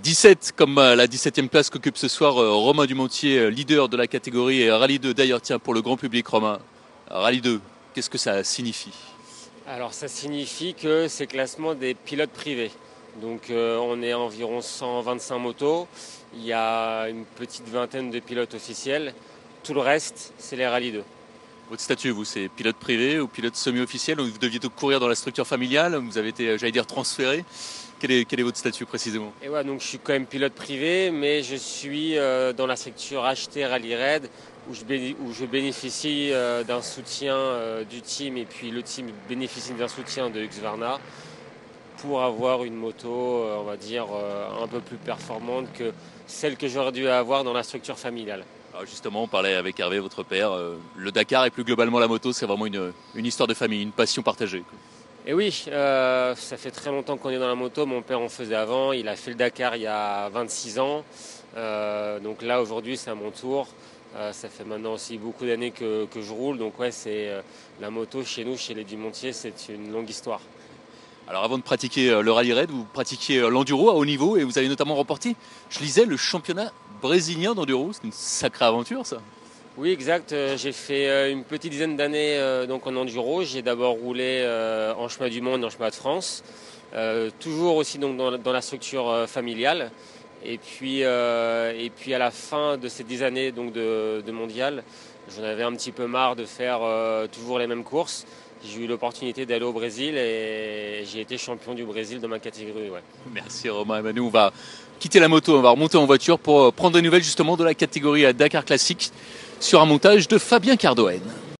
17 comme la 17e place qu'occupe ce soir Romain Dumontier, leader de la catégorie Rallye 2. D'ailleurs, tiens, pour le grand public, Romain, Rallye 2, qu'est-ce que ça signifie? Alors ça signifie que c'est classement des pilotes privés. Donc on est environ 125 motos, il y a une petite vingtaine de pilotes officiels. Tout le reste, c'est les Rallye 2. Votre statut, vous, c'est pilote privé ou pilote semi-officiel? Vous deviez courir dans la structure familiale, vous avez été, j'allais dire, transféré. Quel est votre statut précisément? Et ouais, donc je suis quand même pilote privé, mais je suis dans la structure HT Rally Raid où je bénéficie d'un soutien du team, et puis le team bénéficie d'un soutien de Husqvarna pour avoir une moto, on va dire, un peu plus performante que celle que j'aurais dû avoir dans la structure familiale. Alors justement, on parlait avec Hervé, votre père, le Dakar et plus globalement la moto, c'est vraiment une histoire de famille, une passion partagée. Et oui, ça fait très longtemps qu'on est dans la moto. Mon père en faisait avant, il a fait le Dakar il y a 26 ans. Donc là, aujourd'hui, c'est à mon tour. Ça fait maintenant aussi beaucoup d'années que je roule. Donc ouais, c'est la moto chez nous, chez les Dumontier, c'est une longue histoire. Alors avant de pratiquer le rallye raid, vous pratiquiez l'enduro à haut niveau et vous avez notamment remporté, je lisais, le championnat brésilien d'enduro. C'est une sacrée aventure, ça. Oui, exact. J'ai fait une petite dizaine d'années donc en enduro. J'ai d'abord roulé en chemin du monde et en chemin de France, toujours aussi donc dans la structure familiale. Et puis à la fin de ces 10 années donc de mondial, j'en avais un petit peu marre de faire toujours les mêmes courses. J'ai eu l'opportunité d'aller au Brésil et j'ai été champion du Brésil dans ma catégorie. Ouais. Merci Romain. Et nous, on va quitter la moto, on va remonter en voiture pour prendre des nouvelles justement de la catégorie Dakar Classique sur un montage de Fabien Cardoen.